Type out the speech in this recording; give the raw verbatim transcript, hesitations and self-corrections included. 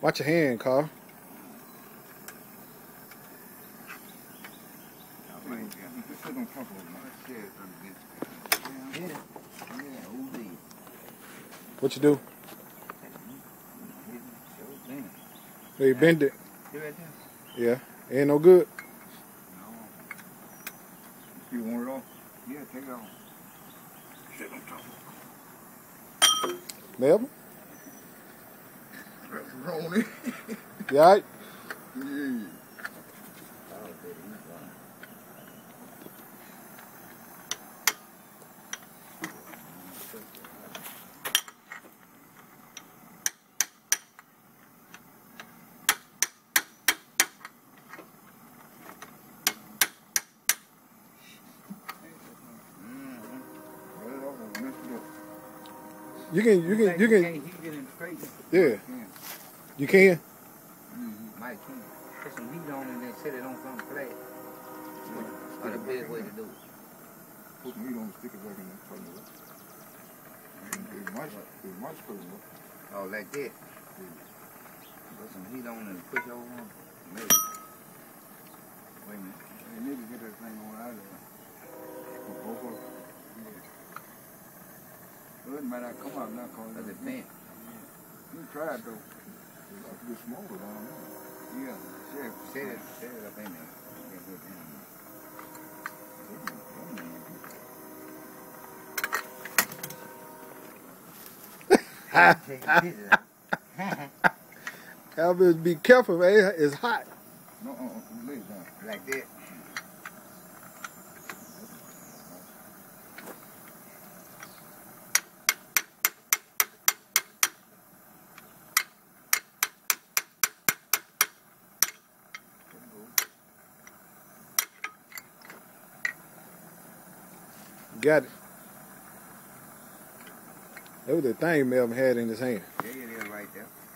Watch your hand, Carl. What you do? So you bend it. Yeah. Ain't no good. You want it off? Yeah, take it off. Sit on top. Melvin? What's wrong with it? You alright? Yeah. You can, you can, you can. Yeah. You can? Mm-hmm. Might can. Put some heat on and then set it on something flat. That's the best way to do it. Put some heat on the stick it back in there. It might, it might split it. Oh, like that? Put some heat on and push over on. Maybe. Wait a minute. You need to get that thing on out of there. For both of them. It doesn't matter, come out now, cause Cause it bent. You try it though. It's like a bit smaller down there. Yeah, set, set it, set it up in there. Get good Elvis, be careful, man. It's hot. No, uh, uh, lay it down. Like that. Got it. That was the thing Melvin had in his hand. There it is right there.